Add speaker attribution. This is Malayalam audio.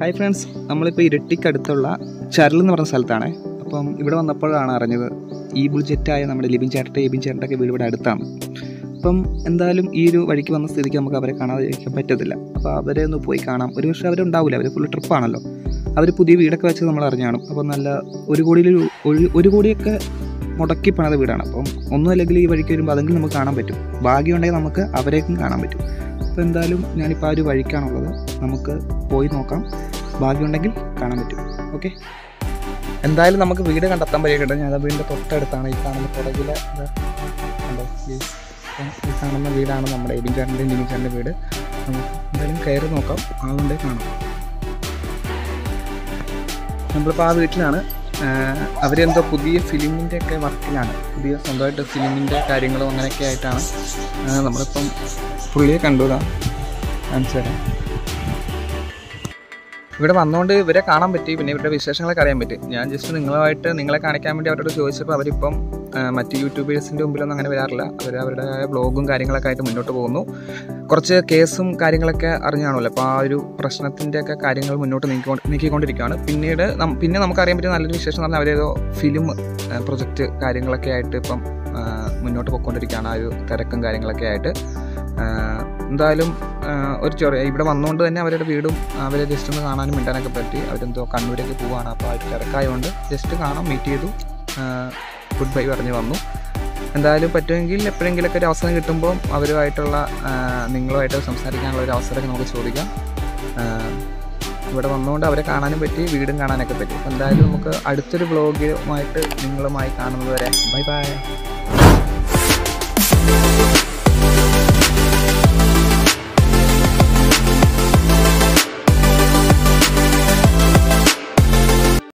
Speaker 1: ഹായ് ഫ്രണ്ട്സ്, നമ്മളിപ്പോൾ ഇരട്ടിക്കടുത്തുള്ള ചരൽ എന്ന് പറഞ്ഞ സ്ഥലത്താണ്. അപ്പം ഇവിടെ വന്നപ്പോഴാണ് അറിഞ്ഞത് ഈ ബുൾജെറ്റായ നമ്മുടെ എബിൻ ചേട്ടൻ്റെ ഒക്കെ വീട് ഇവിടെ അടുത്താണ്. അപ്പം എന്തായാലും ഈ ഒരു വഴിക്ക് വന്ന സ്ഥിതിക്ക് നമുക്ക് അവരെ കാണാതിരിക്കാൻ പറ്റത്തില്ല. അപ്പോൾ അവരെ ഒന്ന് പോയി കാണാം. ഒരു പക്ഷേ അവരുണ്ടാവില്ല, അവർ ഫുൾ ട്രിപ്പാണല്ലോ. അവർ പുതിയ വീടൊക്കെ വെച്ച് നമ്മൾ അറിഞ്ഞാണ്. അപ്പോൾ നല്ല ഒരു കോടിയൊക്കെ മുടക്കി പണിത വീടാണ്. അപ്പം ഒന്നും അല്ലെങ്കിൽ ഈ വഴിക്ക് വരുമ്പോൾ അതെങ്കിലും നമുക്ക് കാണാൻ പറ്റും. ഭാഗ്യമുണ്ടെങ്കിൽ നമുക്ക് അവരേക്കും കാണാൻ പറ്റും. അപ്പോൾ എന്തായാലും ഞാനിപ്പോൾ ആ ഒരു വഴിക്കാണുള്ളത്. നമുക്ക് പോയി നോക്കാം, ഭാഗ്യമുണ്ടെങ്കിൽ കാണാൻ പറ്റും. ഓക്കെ, എന്തായാലും നമുക്ക് വീട് കണ്ടെത്താൻ പറ്റിയിട്ടുണ്ട്. ഞാൻ വീടിൻ്റെ തൊട്ടടുത്താണ്. ഈ കാണുന്ന പുറകിലെ ഉണ്ടോ, ഈ കാണുന്ന വീടാണ് നമ്മുടെ എബിൻ ചേട്ടൻ്റെ വീട്. നമുക്ക് എന്തായാലും കയറി നോക്കാം, ആളുണ്ടെ കാണാം. നമ്മളിപ്പോൾ ആ വീട്ടിലാണ്. അവരെന്തോ പുതിയ ഫിലിമിൻ്റെ ഒക്കെ വർക്കിലാണ്. പുതിയ സ്വന്തമായിട്ട് ഫിലിമിൻ്റെ കാര്യങ്ങളും അങ്ങനെയൊക്കെ ആയിട്ടാണ്. നമ്മളിപ്പം പുള്ളിയെ കണ്ടുതാണ്, കാണിച്ചു തരാം. ഇവിടെ വന്നുകൊണ്ട് ഇവരെ കാണാൻ പറ്റി, പിന്നെ ഇവരുടെ വിശേഷങ്ങളൊക്കെ അറിയാൻ പറ്റി. ഞാൻ ജസ്റ്റ് നിങ്ങളെ കാണിക്കാൻ വേണ്ടി അവരോട് ചോദിച്ചപ്പോൾ അവരിപ്പം മറ്റ് യൂട്യൂബേഴ്സിൻ്റെ മുമ്പിലൊന്നും അങ്ങനെ വരാറില്ല. അവരുടെ ബ്ലോഗും കാര്യങ്ങളൊക്കെ ആയിട്ട് മുന്നോട്ട് പോകുന്നു. കുറച്ച് കേസും കാര്യങ്ങളൊക്കെ അറിഞ്ഞാണല്ലോ. അപ്പോൾ ആ ഒരു പ്രശ്നത്തിൻ്റെയൊക്കെ കാര്യങ്ങൾ മുന്നോട്ട് നീക്കിക്കൊണ്ടിരിക്കുകയാണ്. പിന്നെ നമുക്കറിയാൻ പറ്റിയ നല്ലൊരു വിശേഷം എന്ന് പറഞ്ഞാൽ അവരേതോ ഫിലിം പ്രൊജക്റ്റ് കാര്യങ്ങളൊക്കെ ആയിട്ട് ഇപ്പം മുന്നോട്ട് പോയിക്കൊണ്ടിരിക്കുകയാണ്. ആ ഒരു തിരക്കും കാര്യങ്ങളൊക്കെ ആയിട്ട്. എന്തായാലും ഒരു ചെറിയ ഇവിടെ വന്നുകൊണ്ട് തന്നെ അവരുടെ വീടും അവരെ ജസ്റ്റ് ഒന്ന് കാണാനും മിണ്ടാനൊക്കെ പറ്റി. അവരെന്തോ കണ്ണൂരൊക്കെ പോവുകയാണ്. അപ്പോൾ അവർ തിരക്കായതുകൊണ്ട് ജസ്റ്റ് കാണാൻ മീറ്റ് ചെയ്തു, ഗുഡ് ബൈ പറഞ്ഞ് വന്നു. എന്തായാലും പറ്റുമെങ്കിൽ എപ്പോഴെങ്കിലൊക്കെ ഒരു അവസരം കിട്ടുമ്പോൾ അവരുമായിട്ടുള്ള നിങ്ങളുമായിട്ട് സംസാരിക്കാനുള്ള ഒരു അവസരമൊക്കെ നമുക്ക് ചോദിക്കാം. ഇവിടെ വന്നുകൊണ്ട് അവരെ കാണാനും പറ്റി, വീടും കാണാനൊക്കെ പറ്റി. അപ്പോൾ എന്തായാലും നമുക്ക് അടുത്തൊരു വ്ളോഗുമായിട്ട് നിങ്ങളുമായി കാണുന്നത് വരെ ബൈ ബൈ.